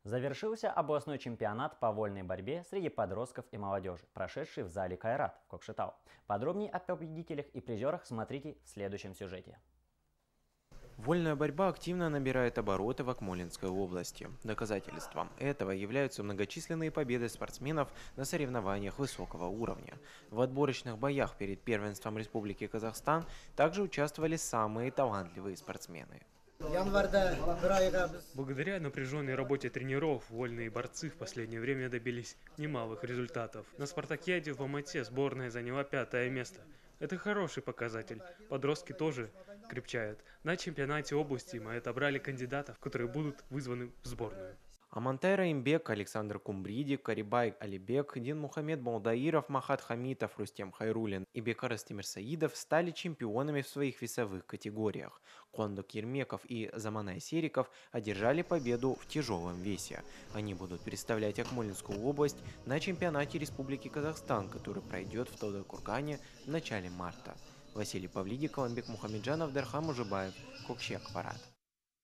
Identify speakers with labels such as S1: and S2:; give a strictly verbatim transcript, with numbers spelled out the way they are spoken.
S1: Завершился областной чемпионат по вольной борьбе среди подростков и молодежи, прошедший в зале Кайрат в Кокшетау. Подробнее о победителях и призерах смотрите в следующем сюжете.
S2: Вольная борьба активно набирает обороты в Акмолинской области. Доказательством этого являются многочисленные победы спортсменов на соревнованиях высокого уровня. В отборочных боях перед первенством Республики Казахстан также участвовали самые талантливые спортсмены.
S3: Благодаря напряженной работе тренеров, вольные борцы в последнее время добились немалых результатов. На спартакиаде в Алмате сборная заняла пятое место. Это хороший показатель. Подростки тоже крепчают. На чемпионате области мы отобрали кандидатов, которые будут вызваны в сборную.
S2: Амантай Раимбек, Александр Кумбридик, Карибай Алибек, Динмухамед Балдаиров, Махат Хамитов, Рустем Хайрулин и Бекарас Тимирсаидов стали чемпионами в своих весовых категориях. Кондок Ермеков и Заманай Сериков одержали победу в тяжелом весе. Они будут представлять Акмолинскую область на чемпионате Республики Казахстан, который пройдет в Талдыкургане в начале марта. Василий Павлидик, Ламбек Мухамеджанов, Дархам Ужибаев, Кокши Акпарат.